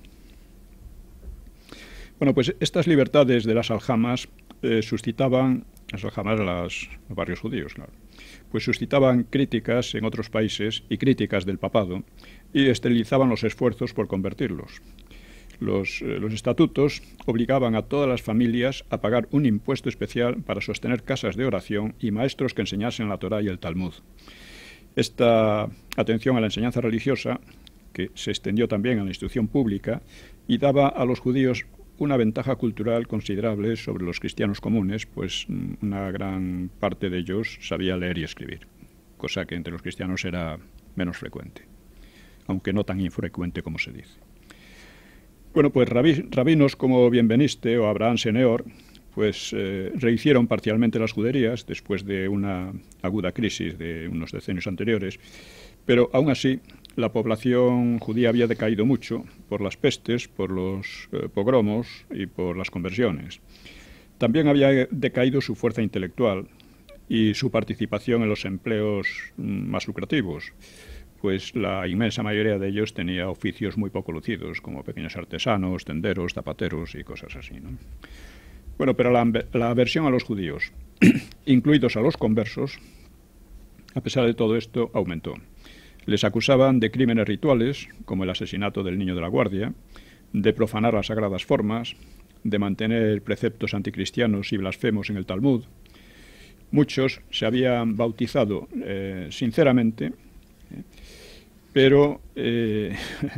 Bueno, pues estas libertades de las aljamas eh, suscitaban, las aljamas de los barrios judíos, claro, pues suscitaban críticas en otros países y críticas del papado y esterilizaban los esfuerzos por convertirlos. Los, eh, los estatutos obligaban a todas las familias a pagar un impuesto especial para sostener casas de oración y maestros que enseñasen la Torá y el Talmud. Esta atención a la enseñanza religiosa, que se extendió también a la instrucción pública, y daba a los judíos una ventaja cultural considerable sobre los cristianos comunes, pues una gran parte de ellos sabía leer y escribir, cosa que entre los cristianos era menos frecuente, aunque no tan infrecuente como se dice. Bueno, pues rabí, rabinos como Bienveniste o Abraham Seneor, pues eh, rehicieron parcialmente las juderías después de una aguda crisis de unos decenios anteriores, pero aún así la población judía había decaído mucho por las pestes, por los eh, pogromos y por las conversiones. También había decaído su fuerza intelectual y su participación en los empleos más lucrativos, pues la inmensa mayoría de ellos tenía oficios muy poco lucidos, como pequeños artesanos, tenderos, zapateros y cosas así, ¿no? Bueno, pero la, la aversión a los judíos, incluidos a los conversos, a pesar de todo esto, aumentó. Les acusaban de crímenes rituales, como el asesinato del niño de la guardia, de profanar las sagradas formas, de mantener preceptos anticristianos y blasfemos en el Talmud. Muchos se habían bautizado eh, sinceramente, eh, pero eh,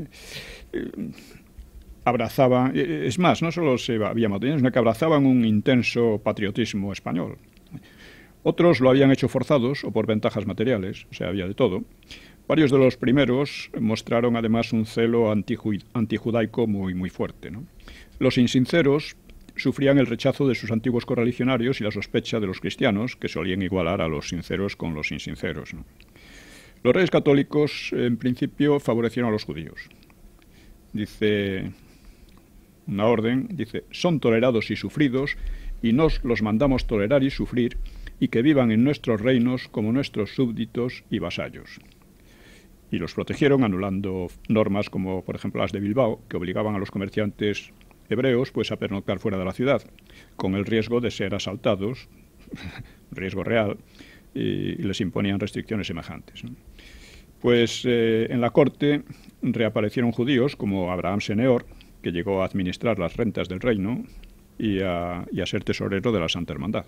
abrazaban, es más, no solo se habían bautizado, sino que abrazaban un intenso patriotismo español. Otros lo habían hecho forzados o por ventajas materiales, o sea, había de todo. Varios de los primeros mostraron además un celo antijudaico muy, muy fuerte, ¿no? Los insinceros sufrían el rechazo de sus antiguos correligionarios y la sospecha de los cristianos, que solían igualar a los sinceros con los insinceros, ¿no? Los reyes católicos, en principio, favorecieron a los judíos. Dice una orden, dice, son tolerados y sufridos, y nos los mandamos tolerar y sufrir, y que vivan en nuestros reinos como nuestros súbditos y vasallos. Y los protegieron anulando normas como, por ejemplo, las de Bilbao, que obligaban a los comerciantes hebreos pues, a pernoctar fuera de la ciudad, con el riesgo de ser asaltados, riesgo real, y les imponían restricciones semejantes, ¿no? Pues eh, en la corte reaparecieron judíos como Abraham Seneor, que llegó a administrar las rentas del reino y a, y a ser tesorero de la Santa Hermandad.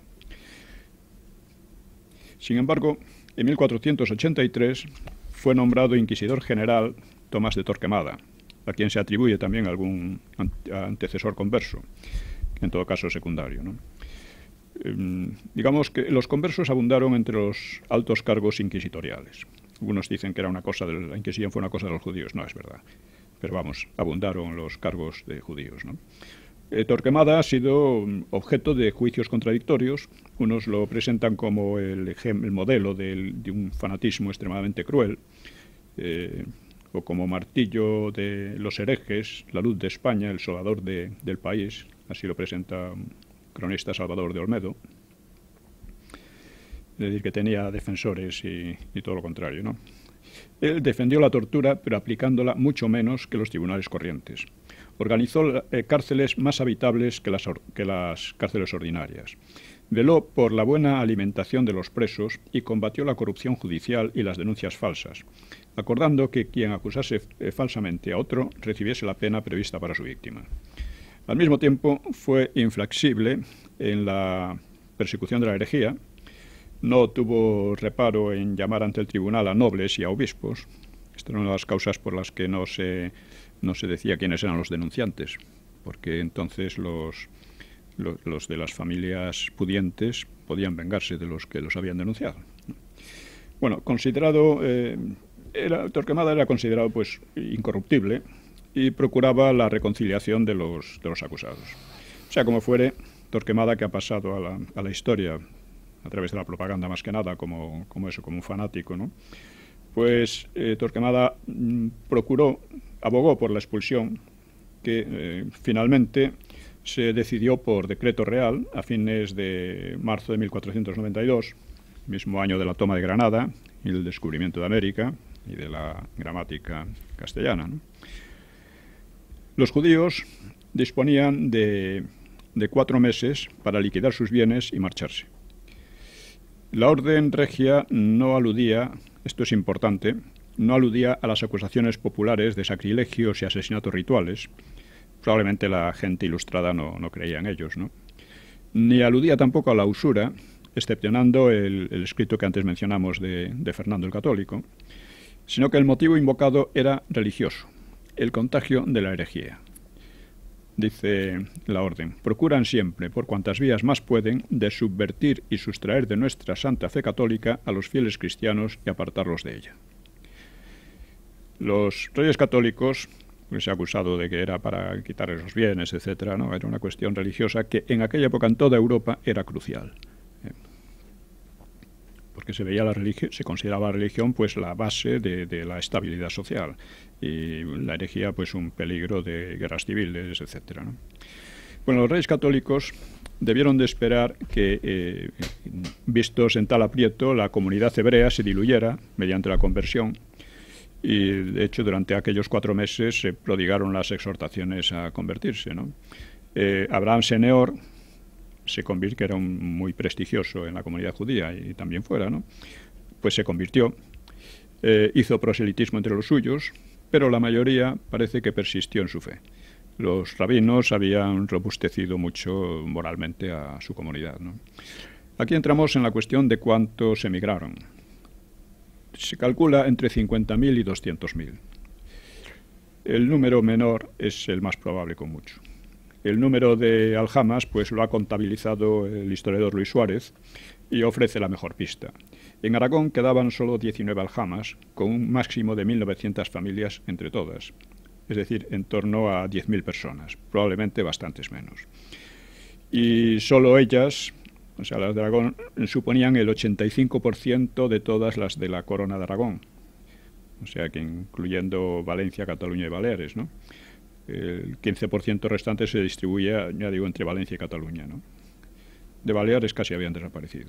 Sin embargo, en mil cuatrocientos ochenta y tres fue nombrado inquisidor general Tomás de Torquemada, a quien se atribuye también algún antecesor converso, en todo caso secundario, ¿no? Eh, digamos que los conversos abundaron entre los altos cargos inquisitoriales. Algunos dicen que era una cosa de la Inquisición fue una cosa de los judíos, no es verdad. Pero vamos, abundaron los cargos de judíos, ¿no? Eh, Torquemada ha sido objeto de juicios contradictorios. Unos lo presentan como el, el modelo del, de un fanatismo extremadamente cruel, eh, o como martillo de los herejes, la luz de España, el salvador de, del país, así lo presenta un cronista Salvador de Olmedo. Es decir, que tenía defensores y, y todo lo contrario, ¿no? Él defendió la tortura, pero aplicándola mucho menos que los tribunales corrientes. organizó eh, cárceles más habitables que las, que las cárceles ordinarias. Veló por la buena alimentación de los presos y combatió la corrupción judicial y las denuncias falsas, acordando que quien acusase eh, falsamente a otro recibiese la pena prevista para su víctima. Al mismo tiempo, fue inflexible en la persecución de la herejía. No tuvo reparo en llamar ante el tribunal a nobles y a obispos. Esta era una de las causas por las que no se, no se decía quiénes eran los denunciantes, porque entonces los, los, los de las familias pudientes podían vengarse de los que los habían denunciado. Bueno, considerado, eh, era, Torquemada era considerado pues incorruptible y procuraba la reconciliación de los, de los acusados. O sea, como fuere, Torquemada, que ha pasado a la, a la historia a través de la propaganda más que nada, como, como eso, como un fanático, ¿no? Pues eh, Torquemada mm, procuró, abogó por la expulsión, que eh, finalmente se decidió por decreto real a fines de marzo de mil cuatrocientos noventa y dos, mismo año de la toma de Granada y el descubrimiento de América y de la gramática castellana, ¿no? Los judíos disponían de, de cuatro meses para liquidar sus bienes y marcharse. La orden regia no aludía, esto es importante, no aludía a las acusaciones populares de sacrilegios y asesinatos rituales. Probablemente la gente ilustrada no, no creía en ellos, ¿no? Ni aludía tampoco a la usura, excepcionando el, el escrito que antes mencionamos de, de Fernando el Católico, sino que el motivo invocado era religioso, el contagio de la herejía. Dice la orden: procuran siempre, por cuantas vías más pueden, de subvertir y sustraer de nuestra santa fe católica a los fieles cristianos y apartarlos de ella. Los reyes católicos, pues se ha acusado de que era para quitar esos bienes, etcétera, ¿no? Era una cuestión religiosa que en aquella época en toda Europa era crucial, ¿eh? Porque se veía la religión, se consideraba la religión pues la base de, de la estabilidad social, y la herejía pues un peligro de guerras civiles, etcétera, ¿no? Bueno, los reyes católicos debieron de esperar que, eh, vistos en tal aprieto, la comunidad hebrea se diluyera mediante la conversión, y de hecho durante aquellos cuatro meses se prodigaron las exhortaciones a convertirse, ¿no? Eh, Abraham Seneor se convirtió, que era un, muy prestigioso en la comunidad judía y también fuera, ¿no? Pues se convirtió, eh, hizo proselitismo entre los suyos, pero la mayoría parece que persistió en su fe. Los rabinos habían robustecido mucho moralmente a su comunidad, ¿no? Aquí entramos en la cuestión de cuántos emigraron. Se calcula entre cincuenta mil y doscientos mil. El número menor es el más probable con mucho. El número de aljamas pues lo ha contabilizado el historiador Luis Suárez y ofrece la mejor pista. En Aragón quedaban solo diecinueve aljamas, con un máximo de mil novecientas familias entre todas, es decir, en torno a diez mil personas, probablemente bastantes menos. Y solo ellas, o sea, las de Aragón, suponían el ochenta y cinco por ciento de todas las de la Corona de Aragón, o sea que incluyendo Valencia, Cataluña y Baleares, ¿no? El quince por ciento restante se distribuye, ya digo, entre Valencia y Cataluña, ¿no? De Baleares casi habían desaparecido.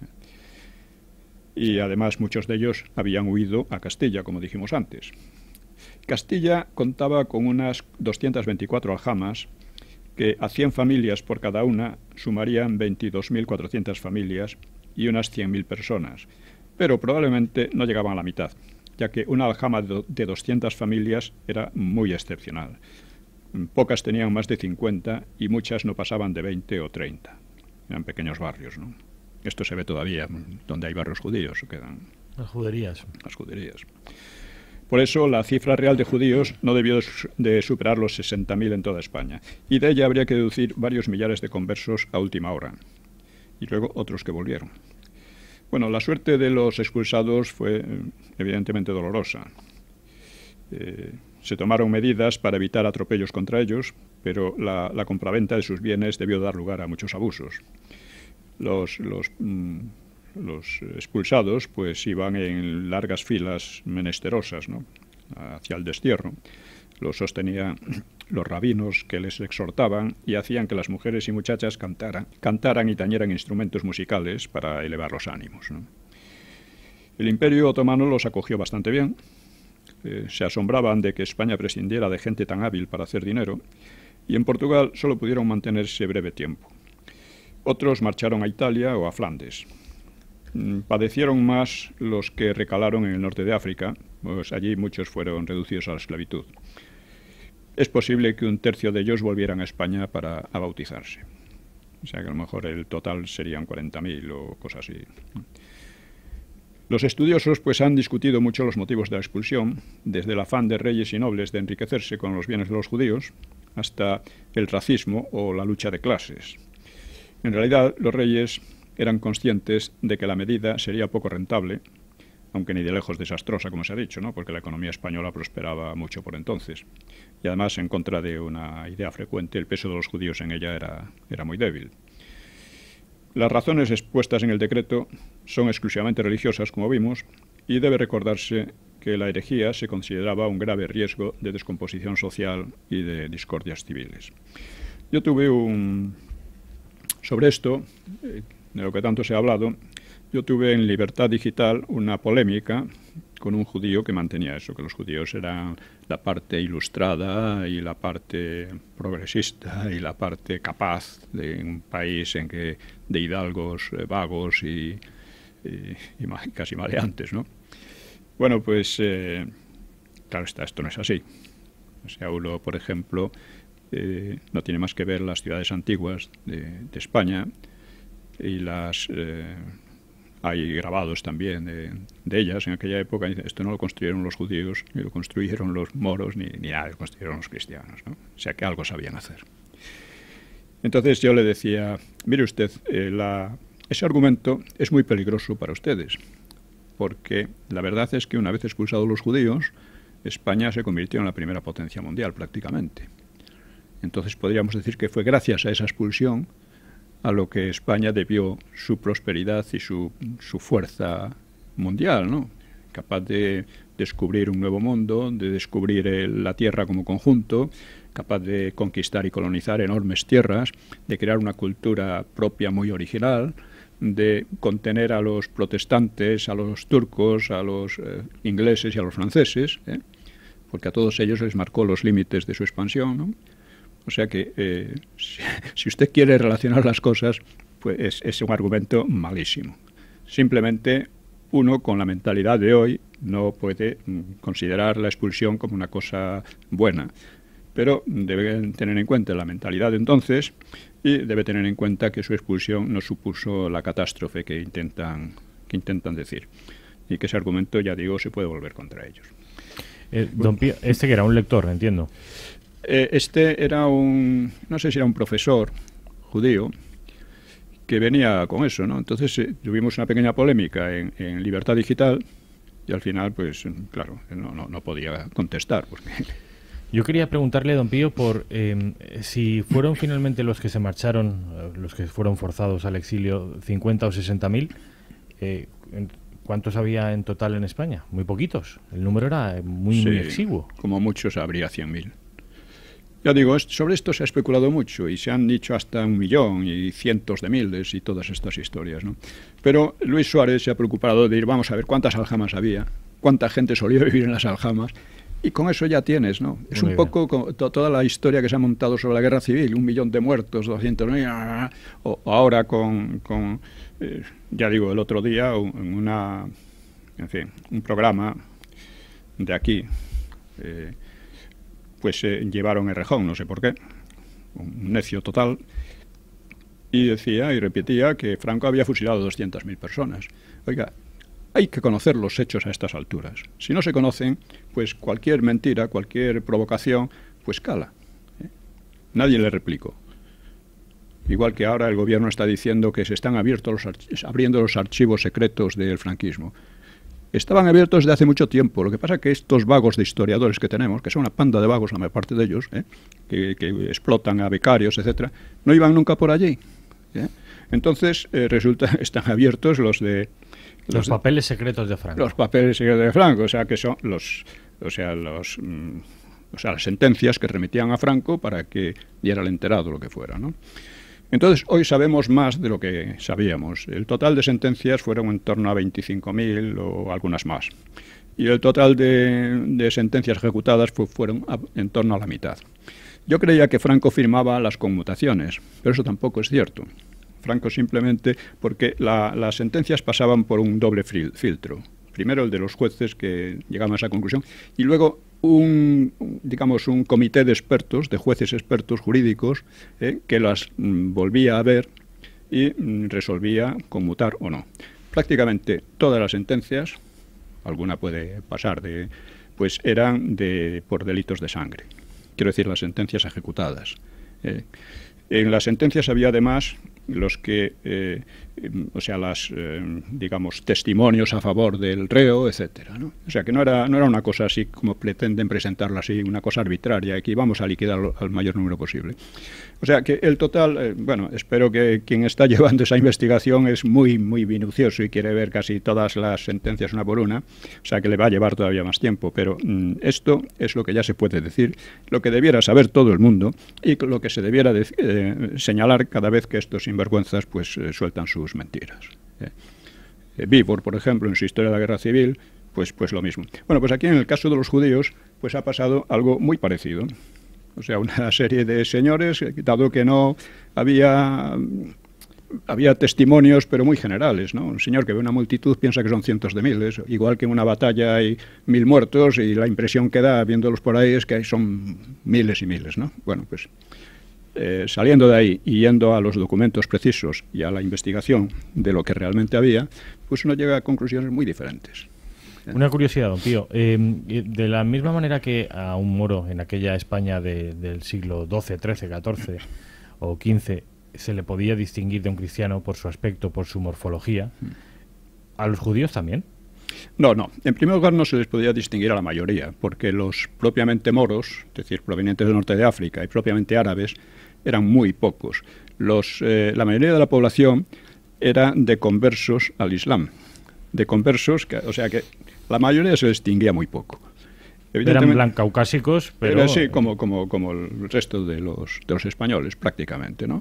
Y además muchos de ellos habían huido a Castilla, como dijimos antes. Castilla contaba con unas doscientas veinticuatro aljamas, que a cien familias por cada una sumarían veintidós mil cuatrocientas familias y unas cien mil personas, pero probablemente no llegaban a la mitad, ya que una aljama de doscientas familias era muy excepcional. Pocas tenían más de cincuenta y muchas no pasaban de veinte o treinta. Eran pequeños barrios, ¿no? Esto se ve todavía, donde hay barrios judíos, quedan las juderías. Las juderías. Por eso la cifra real de judíos no debió de superar los sesenta mil en toda España, y de ella habría que deducir varios millares de conversos a última hora, y luego otros que volvieron. Bueno, la suerte de los expulsados fue evidentemente dolorosa. Eh, se tomaron medidas para evitar atropellos contra ellos, pero la, la compraventa de sus bienes debió dar lugar a muchos abusos. Los, los, mm, los expulsados pues iban en largas filas menesterosas, ¿no?, hacia el destierro. Los sostenían los rabinos, que les exhortaban y hacían que las mujeres y muchachas cantaran, cantaran y tañeran instrumentos musicales para elevar los ánimos, ¿no? El Imperio Otomano los acogió bastante bien, eh, se asombraban de que España prescindiera de gente tan hábil para hacer dinero, y en Portugal solo pudieron mantenerse breve tiempo. Otros marcharon a Italia o a Flandes. Mm, padecieron más los que recalaron en el norte de África, pues allí muchos fueron reducidos a la esclavitud. Es posible que un tercio de ellos volvieran a España para a bautizarse. O sea que a lo mejor el total serían cuarenta mil o cosas así. Los estudiosos pues han discutido mucho los motivos de la expulsión, desde el afán de reyes y nobles de enriquecerse con los bienes de los judíos, hasta el racismo o la lucha de clases. En realidad, los reyes eran conscientes de que la medida sería poco rentable, aunque ni de lejos desastrosa, como se ha dicho, ¿no? Porque la economía española prosperaba mucho por entonces. Y además, en contra de una idea frecuente, el peso de los judíos en ella era, era muy débil. Las razones expuestas en el decreto son exclusivamente religiosas, como vimos, y debe recordarse que la herejía se consideraba un grave riesgo de descomposición social y de discordias civiles. Yo tuve un... Sobre esto, eh, de lo que tanto se ha hablado, yo tuve en Libertad Digital una polémica con un judío que mantenía eso, que los judíos eran la parte ilustrada y la parte progresista y la parte capaz de un país en que de hidalgos eh, vagos y, y, y casi maleantes, ¿no? Bueno, pues eh, claro está, esto no es así. O sea, uno, por ejemplo, eh, no tiene más que ver las ciudades antiguas de, de España y las... Eh, hay grabados también de, de ellas en aquella época. Esto no lo construyeron los judíos, ni lo construyeron los moros, ni, ni nada, lo construyeron los cristianos, ¿no? O sea que algo sabían hacer. Entonces yo le decía, mire usted, eh, la, ese argumento es muy peligroso para ustedes, porque la verdad es que una vez expulsados los judíos, España se convirtió en la primera potencia mundial prácticamente. Entonces podríamos decir que fue gracias a esa expulsión a lo que España debió su prosperidad y su, su fuerza mundial, ¿no? Capaz de descubrir un nuevo mundo, de descubrir el, la tierra como conjunto, capaz de conquistar y colonizar enormes tierras, de crear una cultura propia muy original, de contener a los protestantes, a los turcos, a los eh, ingleses y a los franceses, ¿eh? Porque a todos ellos les marcó los límites de su expansión, ¿no? O sea que eh, si, si usted quiere relacionar las cosas, pues es, es un argumento malísimo. Simplemente uno con la mentalidad de hoy no puede considerar la expulsión como una cosa buena, pero debe tener en cuenta la mentalidad de entonces y debe tener en cuenta que su expulsión no supuso la catástrofe que intentan, que intentan decir, y que ese argumento, ya digo, se puede volver contra ellos. Eh, don Pío, este que era un lector, entiendo. Eh, este era un, no sé si era un profesor judío que venía con eso, ¿no? Entonces eh, tuvimos una pequeña polémica en, en Libertad Digital y al final, pues, claro, no, no, no podía contestar. Porque... Yo quería preguntarle, don Pío, por eh, si fueron finalmente los que se marcharon, los que fueron forzados al exilio, cincuenta o sesenta mil, eh, ¿cuántos había en total en España? Muy poquitos. El número era muy, sí, muy exiguo. Como muchos habría cien mil. Ya digo, sobre esto se ha especulado mucho y se han dicho hasta un millón y cientos de miles y todas estas historias, ¿no? Pero Luis Suárez se ha preocupado de ir, vamos a ver cuántas aljamas había, cuánta gente solía vivir en las aljamas, y con eso ya tienes, ¿no? Es un poco con to toda la historia que se ha montado sobre la guerra civil, un millón de muertos, doscientos mil, o ahora con, con eh, ya digo, el otro día, un, una, en fin, un programa de aquí, eh, pues eh, llevaron Errejón, no sé por qué, un necio total, y decía y repetía que Franco había fusilado doscientas mil personas. Oiga, hay que conocer los hechos a estas alturas. Si no se conocen, pues cualquier mentira, cualquier provocación, pues cala, ¿eh? Nadie le replicó. Igual que ahora el gobierno está diciendo que se están abiertos los abriendo los archivos secretos del franquismo. Estaban abiertos desde hace mucho tiempo. Lo que pasa es que estos vagos de historiadores que tenemos, que son una panda de vagos, la mayor parte de ellos, ¿eh? que, que explotan a becarios, etcétera, no iban nunca por allí, ¿eh? Entonces, eh, resulta están abiertos los de... Los, los papeles de, secretos de Franco. Los papeles secretos de Franco, o sea, que son los... O sea, los... Mm, o sea, las sentencias que remitían a Franco para que diera el enterado, lo que fuera, ¿no? Entonces, hoy sabemos más de lo que sabíamos. El total de sentencias fueron en torno a veinticinco mil o algunas más. y el total de, de sentencias ejecutadas fu, fueron a, en torno a la mitad. Yo creía que Franco firmaba las conmutaciones, pero eso tampoco es cierto. Franco simplemente, porque la, las sentencias pasaban por un doble filtro. Primero el de los jueces que llegaban a esa conclusión y luego un, digamos, un comité de expertos, de jueces expertos jurídicos, eh, que las mm, volvía a ver y mm, resolvía conmutar o no. Prácticamente todas las sentencias, alguna puede pasar, de, pues eran de, por delitos de sangre. Quiero decir, las sentencias ejecutadas. Eh, en las sentencias había además los que, eh, o sea, las, eh, digamos, testimonios a favor del reo, etcétera, ¿no? O sea, que no era, no era una cosa así como pretenden presentarla así, una cosa arbitraria, que íbamos a liquidarlo al mayor número posible. O sea, que el total, eh, bueno, espero que quien está llevando esa investigación es muy, muy minucioso y quiere ver casi todas las sentencias una por una, o sea, que le va a llevar todavía más tiempo, pero mm, esto es lo que ya se puede decir, lo que debiera saber todo el mundo y lo que se debiera de, eh, señalar cada vez que estos sinvergüenzas pues eh, sueltan sus mentiras. Eh. Eh, Bíbor, por ejemplo, en su Historia de la Guerra Civil, pues, pues lo mismo. Bueno, pues aquí en el caso de los judíos, pues ha pasado algo muy parecido. O sea, una serie de señores, dado que no había, había testimonios, pero muy generales, ¿no? Un señor que ve una multitud piensa que son cientos de miles, igual que en una batalla hay mil muertos y la impresión que da viéndolos por ahí es que son miles y miles, ¿no? Bueno, pues eh, saliendo de ahí y yendo a los documentos precisos y a la investigación de lo que realmente había, pues uno llega a conclusiones muy diferentes. Una curiosidad, don Pío. Eh, de la misma manera que a un moro en aquella España de, del siglo doce, trece, catorce o quince se le podía distinguir de un cristiano por su aspecto, por su morfología, ¿a los judíos también? No, no. En primer lugar no se les podía distinguir a la mayoría, porque los propiamente moros, es decir, provenientes del norte de África y propiamente árabes, eran muy pocos. Los, eh, la mayoría de la población era de conversos al Islam. De conversos, que, o sea que la mayoría se distinguía muy poco. Eran blancaucásicos, pero... Era, sí, como, como, como el resto de los, de los españoles, prácticamente, ¿no?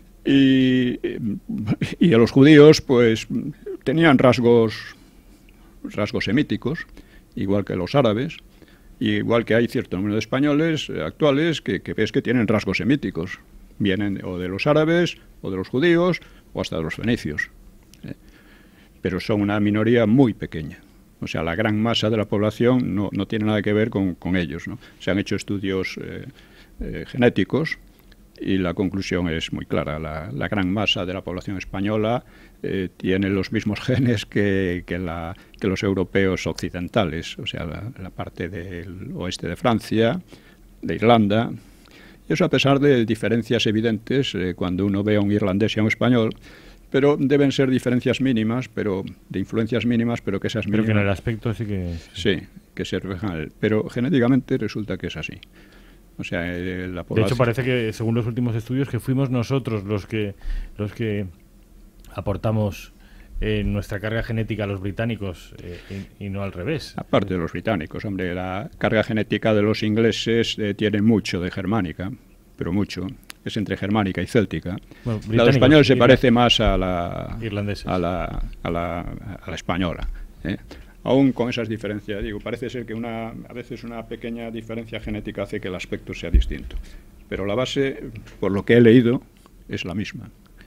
Y, y a los judíos, pues, tenían rasgos, rasgos semíticos, igual que los árabes, igual que hay cierto número de españoles actuales que, que ves que tienen rasgos semíticos. Vienen o de los árabes, o de los judíos, o hasta de los fenicios. ¿eh? Pero son una minoría muy pequeña. O sea, la gran masa de la población no, no tiene nada que ver con, con ellos, ¿no? Se han hecho estudios eh, eh, genéticos y la conclusión es muy clara. La, la gran masa de la población española eh, tiene los mismos genes que, que, la, que los europeos occidentales, o sea, la, la parte del oeste de Francia, de Irlanda. Y eso a pesar de diferencias evidentes eh, cuando uno ve a un irlandés y a un español, pero deben ser diferencias mínimas, pero de influencias mínimas, pero que esas mínimas... Pero que en el aspecto sí que... Sí, que se reflejan. Pero genéticamente resulta que es así. O sea, eh, la población... De hecho, parece que, según los últimos estudios, que fuimos nosotros los que los que aportamos eh, nuestra carga genética a los británicos eh, y, y no al revés. Aparte de los británicos, hombre, la carga genética de los ingleses eh, tiene mucho de germánica, pero mucho... es entre germánica y céltica. Bueno, la de español se parece más a la, a la, a la, a la española. ¿eh? Aún con esas diferencias, digo, parece ser que una, a veces una pequeña diferencia genética hace que el aspecto sea distinto. Pero la base, por lo que he leído, es la misma.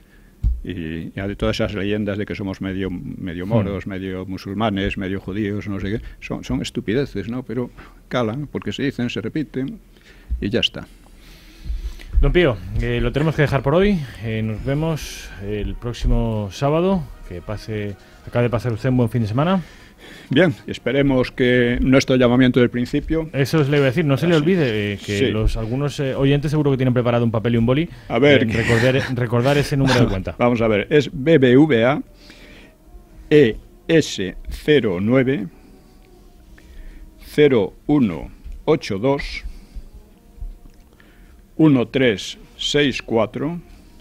Y ya de todas esas leyendas de que somos medio, medio moros, hmm. medio musulmanes, medio judíos, no sé qué, son, son estupideces, ¿no? Pero calan, porque se dicen, se repiten y ya está. Don Pío, eh, lo tenemos que dejar por hoy. Eh, nos vemos el próximo sábado. Que pase, acabe de pasar usted un buen fin de semana. Bien, esperemos que nuestro llamamiento del principio... Eso os le iba a decir, no se le olvide eh, que sí. los algunos eh, oyentes seguro que tienen preparado un papel y un boli. A ver... Eh, recordar, recordar ese número de cuenta. Vamos a ver, es B B V A E S cero nueve cero uno ocho dos uno tres seis cuatro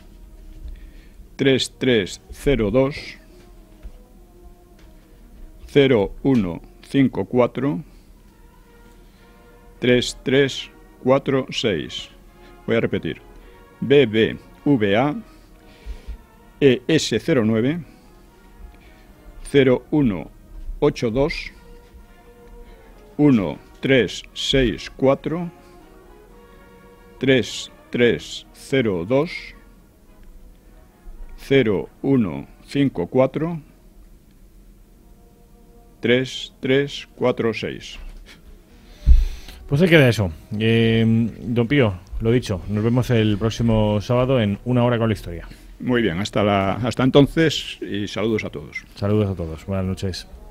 tres tres cero dos cero uno cinco cuatro tres tres cuatro seis. Voy a repetir. B B V A E S cero nueve cero uno ocho dos uno tres seis cuatro tres tres cero dos cero uno cinco cuatro tres tres cuatro seis. Pues ahí queda eso. Eh, don Pío, lo dicho, nos vemos el próximo sábado en Una Hora con la Historia. Muy bien, hasta, la, hasta entonces y saludos a todos. Saludos a todos, buenas noches.